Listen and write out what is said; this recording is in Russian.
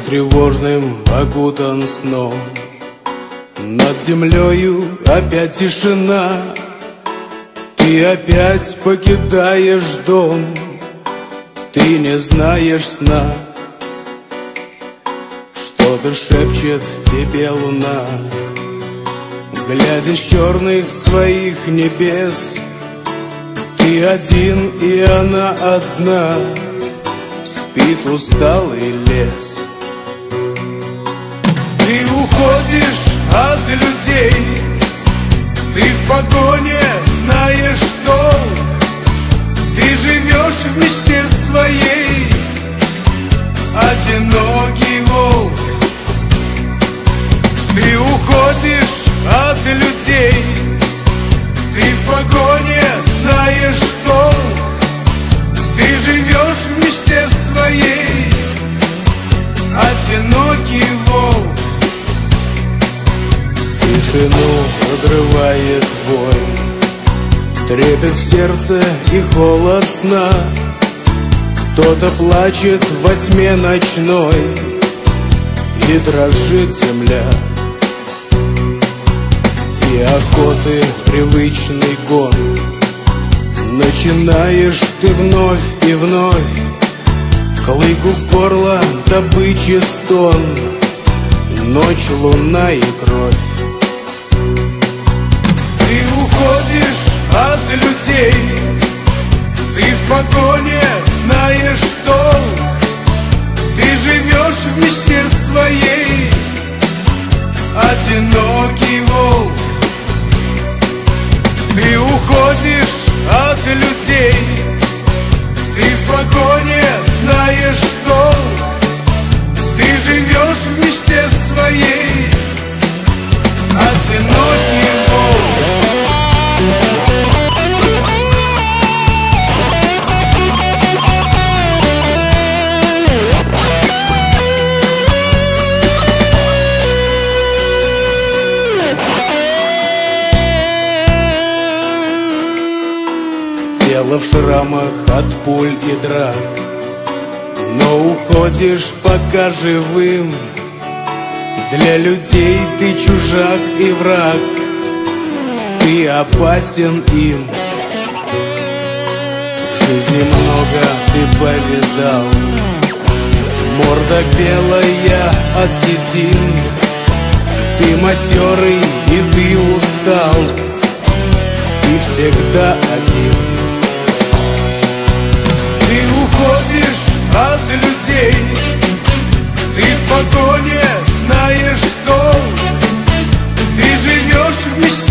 тревожным окутан сном. Над землею опять тишина, ты опять покидаешь дом, ты не знаешь сна. Что-то шепчет тебе луна, глядя с черных своих небес. Ты один, и она одна, спит усталый лес. Ты уходишь от людей, ты в погоне знаешь толк, ты живешь в мечте своей, одинокий волк. Ты уходишь от людей, ты в погоне знаешь толк, ты живешь в мечте своей, одинокий волк. Тишину разрывает вой, трепет в сердце и холод сна. Кто-то плачет во тьме ночной, и дрожит земля. И охоты привычный гон, начинаешь ты вновь и вновь. Клык у горла, добычи стон, ночь, луна и кровь. Ты уходишь от людей, ты в погоне знаешь толк, ты живешь в мечте своей, одинокий волк. Ты уходишь от людей, ты в погоне знаешь толк, ты живешь в мечте своей, одинокий волк. Тело в шрамах от пуль и драк, но уходишь пока живым. Для людей ты чужак и враг, ты опасен им. В жизни много ты повидал, морда белая от седин. Ты матерый и ты устал, ты всегда один. Ты уходишь от людей, ты в погоне знаешь толк, ты живешь в мечте